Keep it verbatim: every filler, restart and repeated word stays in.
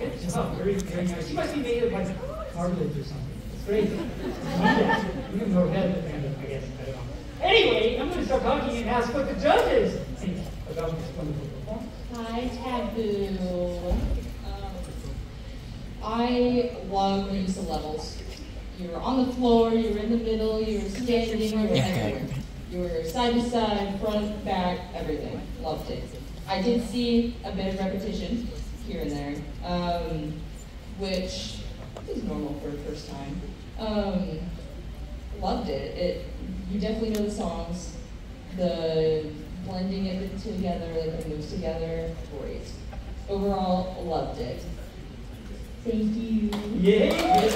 Good job. Very, very nice. You must be made of like cartilage or something. It's great. Yeah. You can go ahead with that, I guess. I don't know. Anyway, I'm going to start talking and ask what the judges think about this wonderful performance. Hi, Taboo. Um, I love the use of levels. You were on the floor, you were in the middle, you were standing, you were everywhere. You were side to side, front, back, everything. Loved it. I did see a bit of repetition here and there, um, which is normal for a first time. Um, loved it. It. You definitely know the songs. The blending it together, like the moves together, great. Overall, loved it. Thank you. Yay!